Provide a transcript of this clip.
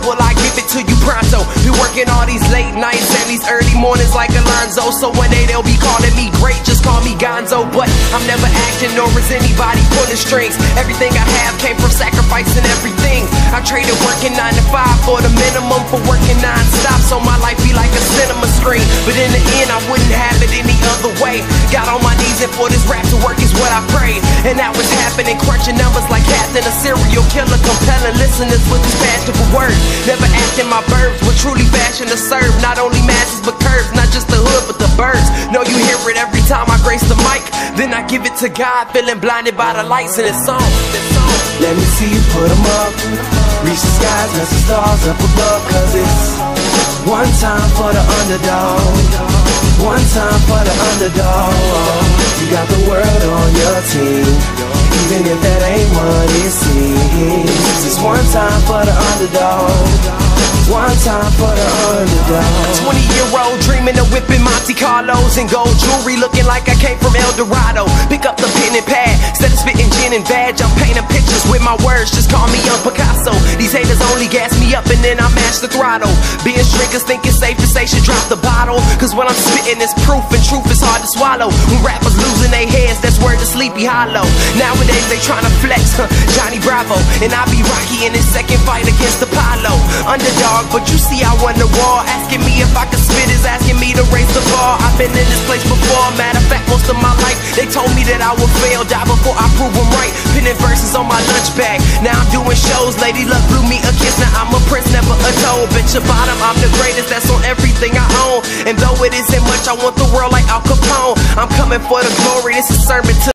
will I give it to you pronto. Be working all these late nights and these early mornings like Alonzo. So one day they'll be calling me great, just call me Gonzo. But I'm never acting, nor is anybody pulling strings. Everything I have came from sacrificing everything. I traded working 9 to 5 for the minimum for working non-stop, so my life be like a cinema screen. But in the end I wouldn't have it any other way. Got on my knees and for this rap to work is what I prayed. And that was happening, crunching numbers like Captain, a serial killer, compelling listeners with his passion for words. Never acting my verbs, but truly fashion to serve not only masses but curves, not just the hood but the birds. Know you hear it every time I grace the mic, then I give it to God, feeling blinded by the lights in this song. Let me see you put 'em up, reach the skies, let the stars up above. Cause it's one time for the underdog, one time for the underdog. You got the world on your team, even if that ain't what it seems. It's one time for the underdog, one time for the underdog. 20-year-old dreaming of whipping Monte Carlos and gold jewelry, looking like I came from El Dorado. Pick up the pen and pad, instead of spitting gin and vag, I'm painting pictures with my words, just call me Young Picasso. These haters only gas me up and then I mash the throttle. Being drinkers think it's safe to say should drop the bottle, cause when I'm spitting it's proof and truth is hard to swallow. When rappers losing their heads, that's word to Sleepy Hollow. Nowadays they tryna flex, Johnny Bravo, and I be Rocky in his second fight against Apollo. Underdog, but you see I won the war. Asking me if I could spit is asking me to raise the bar. I've been in this place before, matter of fact most of my life they told me that I would fail, die before I prove them right. Pinning verses on my lunch bag, now I'm doing shows. Lady Luck blew me a kiss, now I'm a prince, never a toad. Bitch your bottom, I'm the greatest, that's on everything I own. And though it isn't much, I want the world like Al Capone. I'm coming for the glory, this is sermon to